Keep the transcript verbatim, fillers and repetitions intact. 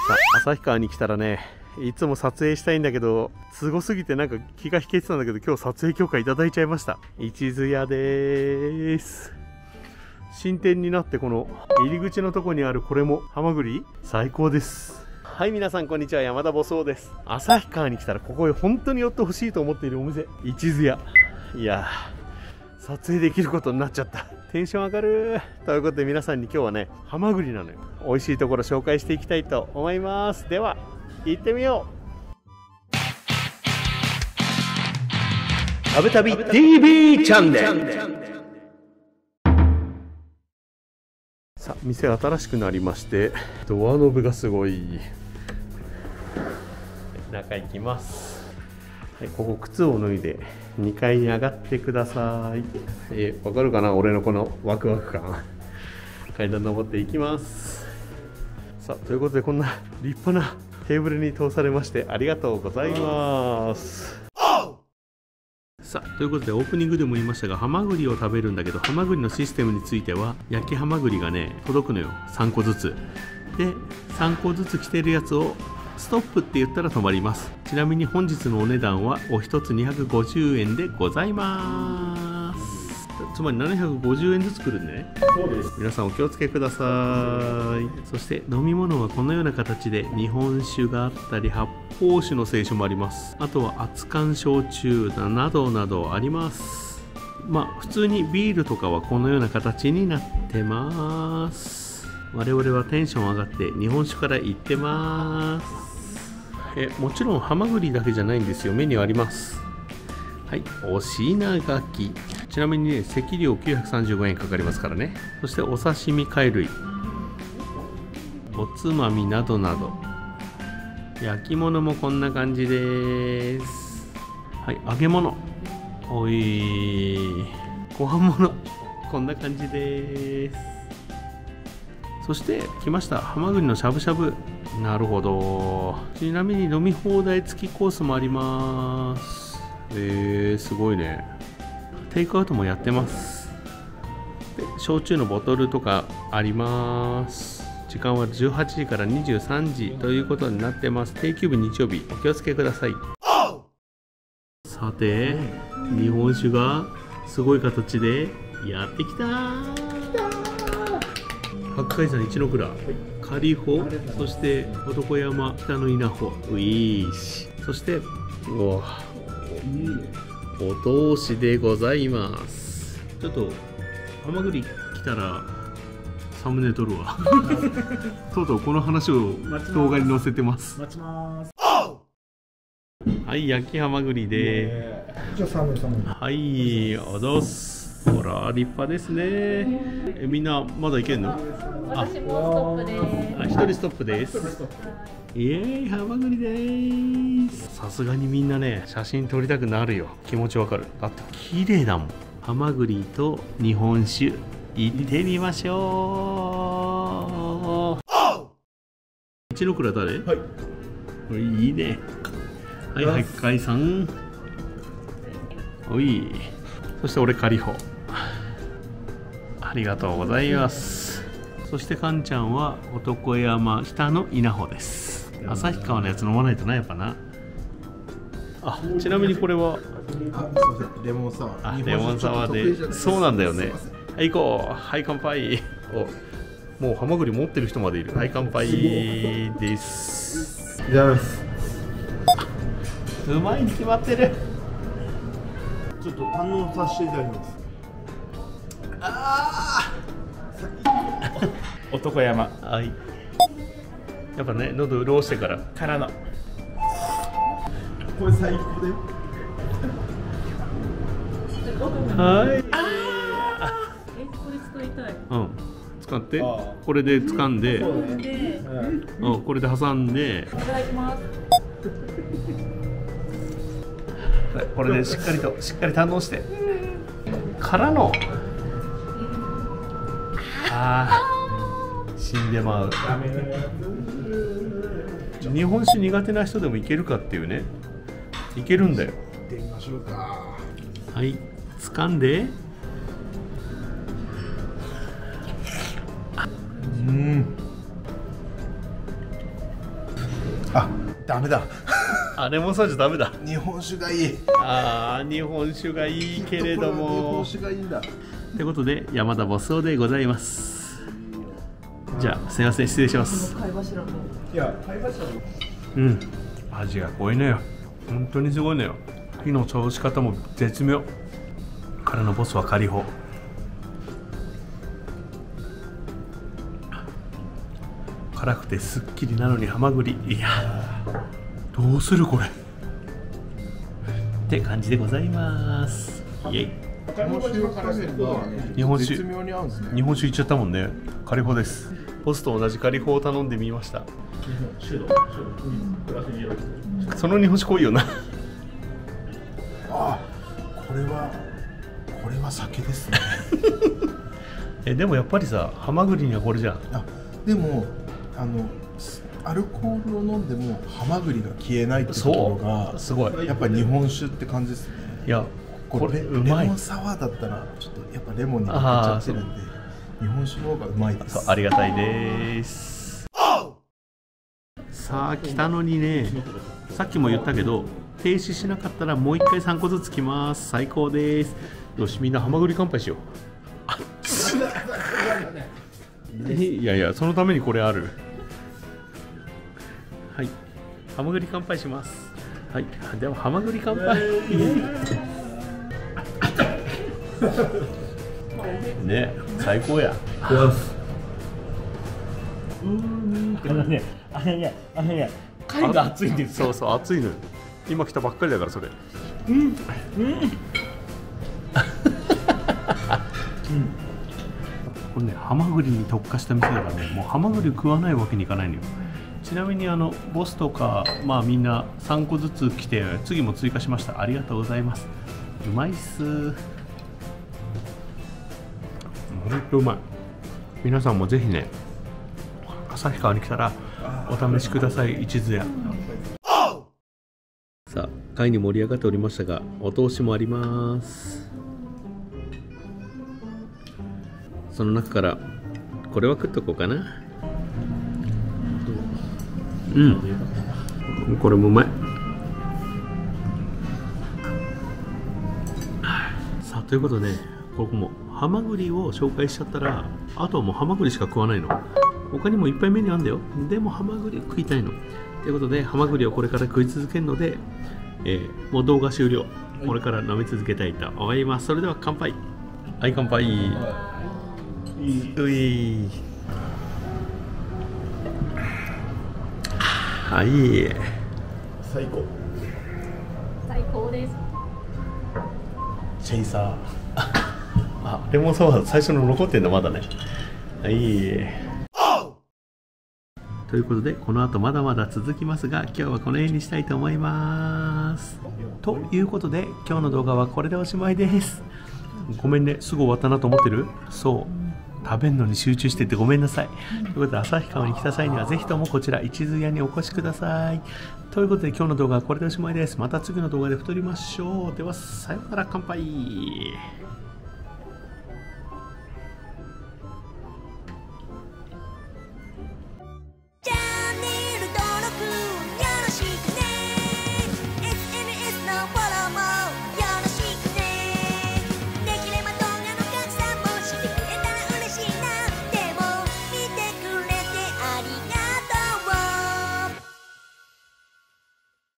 さあ旭川に来たらね、いつも撮影したいんだけどすごすぎてなんか気が引けてたんだけど、今日撮影許可いただいちゃいました。一途屋でーす。新店になってこの入り口のとこにあるこれもハマグリ最高です。はい、皆さんこんにちは、山田ボスオです。旭川に来たらここへ本当に寄ってほしいと思っているお店、一途屋。いやー、撮影できることになっちゃった。テンション上がる。ということで皆さんに今日はね、ハマグリなのよ。美味しいところ紹介していきたいと思います。では行ってみよう。食べ旅 ティーブイ チャンネル。さあ、店新しくなりまして、ドアノブがすごい。中行きます。はい、ここ靴を脱いでにかいに上がってください。えー、わかるかな、俺のこのワクワク感。階段登っていきます。さあ、ということでこんな立派なテーブルに通されましてありがとうございます。さあ、ということでオープニングでも言いましたが、ハマグリを食べるんだけど、ハマグリのシステムについては焼きハマグリがね届くのよ。さんこずつで、さんこずつ来てるやつをストップって言ったら止まります。ちなみに本日のお値段はお一つにひゃくごじゅうえんでございます。つまりななひゃくごじゅうえんずつ来るんでね。そうです。皆さんお気をつけください。そして飲み物はこのような形で日本酒があったり発泡酒の清酒もあります。あとは熱燗焼酎などなどあります。まあ普通にビールとかはこのような形になってます。我々はテンション上がって日本酒から行ってます。えもちろんハマグリだけじゃないんですよ。メニューあります。はい、お品書き。ちなみにね、席料きゅうひゃくさんじゅうごえんかかりますからね。そしてお刺身貝類、おつまみなどなど、焼き物もこんな感じです。はい、揚げ物、おいご飯物、こんな感じです。そして来ました、ハマグリのしゃぶしゃぶ。なるほど。ちなみに飲み放題付きコースもあります。えー、すごいね。テイクアウトもやってます。で、焼酎のボトルとかあります。時間はじゅうはちじからにじゅうさんじということになってます。定休日日曜日、お気をつけください。さて、日本酒がすごい形でやってきたー。八海山一の蔵、仮穂、そして男山北の稲穂、ういーし、そしてうわお通しでございます。ちょっとハマグリ来たらサムネ撮るわ。とうとうこの話を動画に載せてます。待ちます。はい、焼きハマグリでーす。はい、おどす。ほら立派ですね。えみんなまだいけんの？ 私もストップです。 あ、一人ストップです。イエーイ、ハマグリでーす。さすがにみんなね、写真撮りたくなるよ。気持ちわかる。だって綺麗だもん。ハマグリと日本酒行ってみましょう。一の蔵誰？はい。いいね。はい、はい、かいさん。おい。そして俺カリホ。ありがとうございます。そしてカンちゃんは男山北の稲穂です。旭川のやつ飲まないとな、やっぱな。あ、ちなみにこれはあ、すみません、レモンサワー。 あ、レモンサワーで。そうなんだよね。はい、行こう。はい、乾杯。お、もうハマグリ持ってる人までいる。はい、乾杯です。 じゃあ、 うまいに決まってる。 ちょっと堪能させていただきます。 ああ男山。 はい。やっぱね、喉潤してからからの。 これ最高で。 はい。 え、これ使いたい。 うん。使って、これで掴んで、うん、これで挟んで。 いただきます。 これでしっかりとしっかり堪能してからの。ああ、死んでまう。日本酒苦手な人でもいけるかっていうね。いけるんだよ。 行ってみましょうか。 はい、掴んで。うん。 あ、ダメだ。 あ、レモンサワーじゃダメだ。 日本酒がいい。 あー、日本酒がいいけれど日も本。酒がいいんだ。 ということで山田ボスオでございます。じゃあすいません、失礼します。 いや、貝柱も。 うん、味が濃いのよ。本当にすごいのよ。火の通し方も絶妙。からのボスはカリホ。辛くてすっきりなのにハマグリ。いやー、どうするこれって感じでございます。イエイ。 日本酒の辛さが日本酒絶妙に合うんですね。 日本酒いっちゃったもんね。カリホです。ボスと同じカリホを頼んでみました。その日本酒濃いよな。 あ、これはこれは酒ですね。 え、でもやっぱりさ、ハマグリにはこれじゃん。 あ、でもあのアルコールを飲んでもハマグリが消えないってところがすごい。 やっぱり日本酒って感じですね。 いや、これうまい。 レモンサワーだったらちょっとやっぱレモンに負けちゃってるんで、日本酒の方がうまいです。 そう、ありがたいです。さあ来たのにね、さっきも言ったけど停止しなかったらもう一回さんこずつ来ます。最高です。よし、みんなハマグリ乾杯しよう。いやいや、そのためにこれある。はい、ハマグリ乾杯します。はい、ではハマグリ乾杯。ね、最高や。 うん、あのね、あれね、あれね、貝が熱いんです。 そうそう、熱いのよ。今来たばっかりだからそれ。 うん、うん。 これね、ハマグリに特化した店だからね、もうハマグリ食わないわけにいかないのよ。ちなみにあのボスとか、まあみんなさんこずつ来て、次も追加しました。ありがとうございます。うまいっす。ほんとうまい。皆さんもぜひね、旭川に来たらお試しください。一途屋。さあ、会に盛り上がっておりましたが、お通しもあります。その中からこれは食っとこうかな。うん、これもうまい。さあ、ということでここもハマグリを紹介しちゃったら、あとはもうハマグリしか食わないの。他にもいっぱいメニューあるんだよ。でもハマグリ食いたいの。ということでハマグリをこれから食い続けるので、えー、もう動画終了。これから飲み続けたいと思います。それでは乾杯。はい、乾杯。うい。はい。 最高。 最高です。 チェイサー。 あ、レモンサワー最初の残ってんだ、まだね。はい。ということでこの後まだまだ続きますが、今日はこの辺にしたいと思います。ということで今日の動画はこれでおしまいです。ごめんね、すぐ終わったなと思ってる？そう、食べるのに集中しててごめんなさい。ということで旭川に来た際にはぜひともこちら一途屋にお越しください。ということで今日の動画はこれでおしまいです。また次の動画で太りましょう。ではさようなら、乾杯。